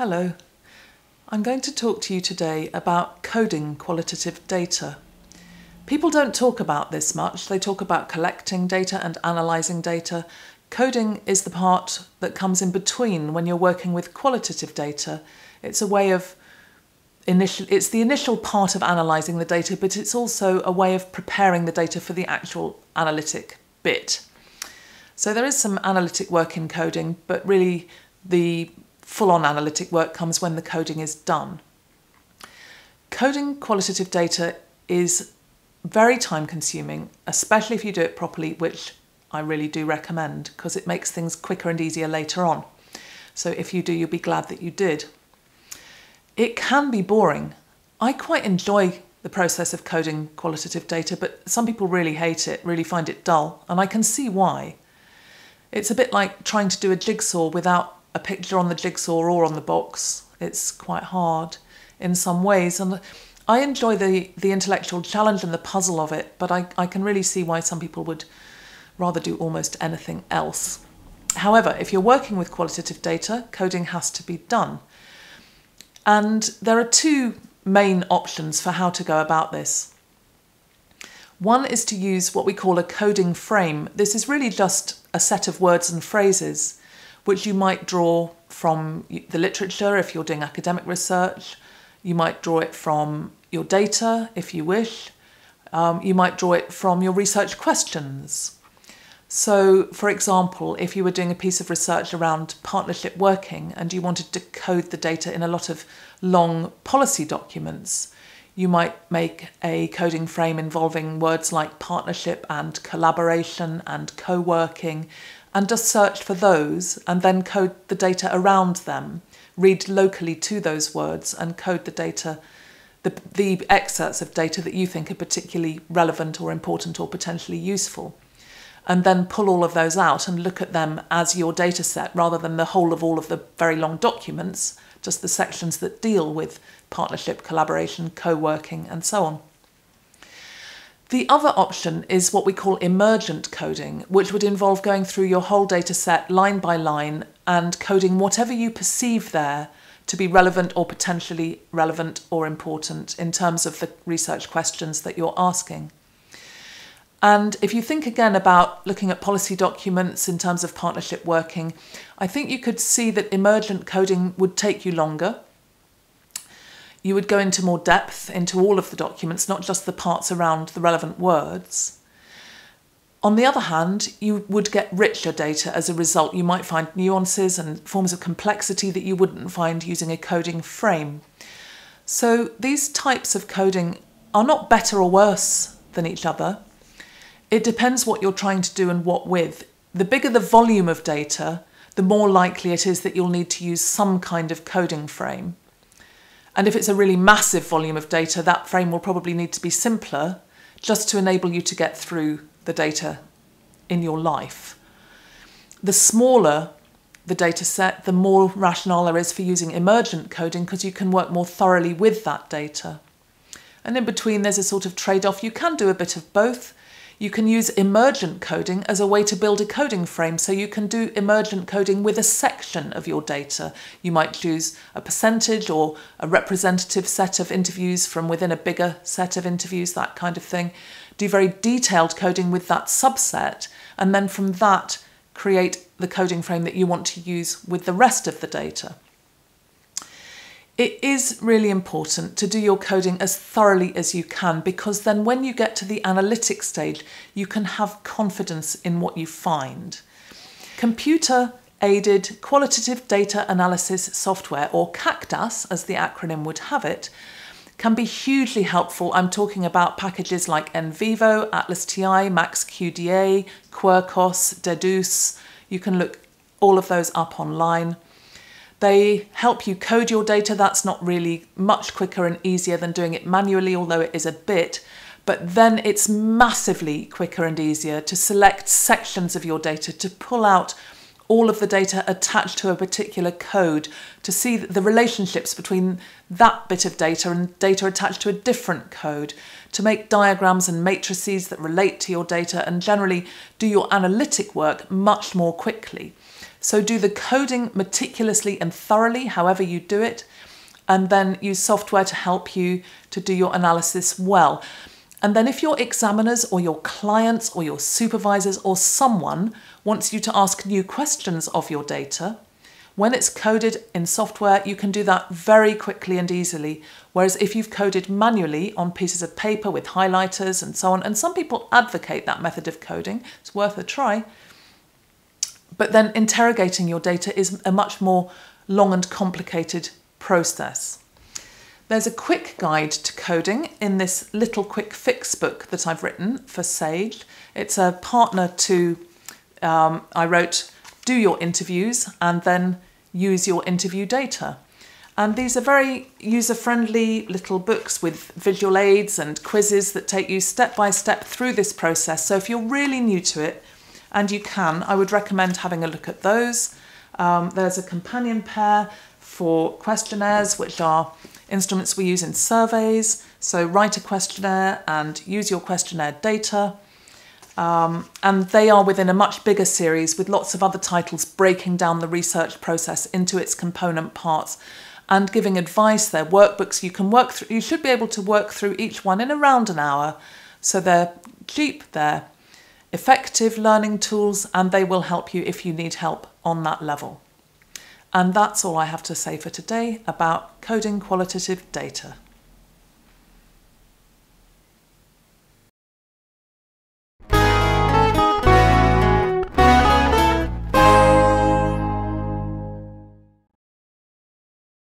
Hello, I'm going to talk to you today about coding qualitative data. People don't talk about this much. They talk about collecting data and analysing data. Coding is the part that comes in between when you're working with qualitative data. It's a way of it's the initial part of analysing the data, but it's also a way of preparing the data for the actual analytic bit. So there is some analytic work in coding, but really the full-on analytic work comes when the coding is done. Coding qualitative data is very time-consuming, especially if you do it properly, which I really do recommend because it makes things quicker and easier later on. So if you do, you'll be glad that you did. It can be boring. I quite enjoy the process of coding qualitative data, but some people really hate it, really find it dull, and I can see why. It's a bit like trying to do a jigsaw without a picture on the jigsaw or on the box. It's quite hard in some ways, and I enjoy the intellectual challenge and the puzzle of it, but I can really see why some people would rather do almost anything else. However, if you're working with qualitative data, coding has to be done. And there are two main options for how to go about this. One is to use what we call a coding frame. This is really just a set of words and phrases which you might draw from the literature if you're doing academic research. You might draw it from your data if you wish. You might draw it from your research questions. So, for example, if you were doing a piece of research around partnership working and you wanted to code the data in a lot of long policy documents, you might make a coding frame involving words like partnership and collaboration and co-working, and just search for those and then code the data around them, read locally to those words and code the data, the excerpts of data that you think are particularly relevant or important or potentially useful. And then pull all of those out and look at them as your data set rather than the whole of all of the very long documents, just the sections that deal with partnership, collaboration, co-working and so on. The other option is what we call emergent coding, which would involve going through your whole data set line by line and coding whatever you perceive there to be relevant or potentially relevant or important in terms of the research questions that you're asking. And if you think again about looking at policy documents in terms of partnership working, I think you could see that emergent coding would take you longer. You would go into more depth into all of the documents, not just the parts around the relevant words. On the other hand, you would get richer data as a result. You might find nuances and forms of complexity that you wouldn't find using a coding frame. So these types of coding are not better or worse than each other. It depends what you're trying to do and what with. The bigger the volume of data, the more likely it is that you'll need to use some kind of coding frame. And if it's a really massive volume of data, that frame will probably need to be simpler just to enable you to get through the data in your life. The smaller the data set, the more rationale there is for using emergent coding because you can work more thoroughly with that data. And in between, there's a sort of trade-off. You can do a bit of both. You can use emergent coding as a way to build a coding frame. So you can do emergent coding with a section of your data. You might choose a percentage or a representative set of interviews from within a bigger set of interviews, that kind of thing. Do very detailed coding with that subset, and then from that create the coding frame that you want to use with the rest of the data. It is really important to do your coding as thoroughly as you can, because then when you get to the analytic stage, you can have confidence in what you find. Computer-aided qualitative data analysis software, or CACDAS as the acronym would have it, can be hugely helpful. I'm talking about packages like NVivo, Atlas TI, MaxQDA, Quirkos, Deduce. You can look all of those up online. They help you code your data. That's not really much quicker and easier than doing it manually, although it is a bit. But then it's massively quicker and easier to select sections of your data, to pull out all of the data attached to a particular code, to see the relationships between that bit of data and data attached to a different code, to make diagrams and matrices that relate to your data and generally do your analytic work much more quickly. So do the coding meticulously and thoroughly, however you do it, and then use software to help you to do your analysis well. And then if your examiners or your clients or your supervisors or someone wants you to ask new questions of your data, when it's coded in software, you can do that very quickly and easily. Whereas if you've coded manually on pieces of paper with highlighters and so on, and some people advocate that method of coding, it's worth a try. But then interrogating your data is a much more long and complicated process. There's a quick guide to coding in this little quick fix book that I've written for Sage. It's a partner to, I wrote, do your interviews and then use your interview data. And these are very user-friendly little books with visual aids and quizzes that take you step by step through this process. So if you're really new to it, and you can, I would recommend having a look at those. There's a companion pair for questionnaires, which are instruments we use in surveys. So write a questionnaire and use your questionnaire data. And they are within a much bigger series with lots of other titles breaking down the research process into its component parts and giving advice. They're workbooks you can work through. You should be able to work through each one in around an hour. So they're cheap, they're effective learning tools, and they will help you if you need help on that level. And that's all I have to say for today about coding qualitative data.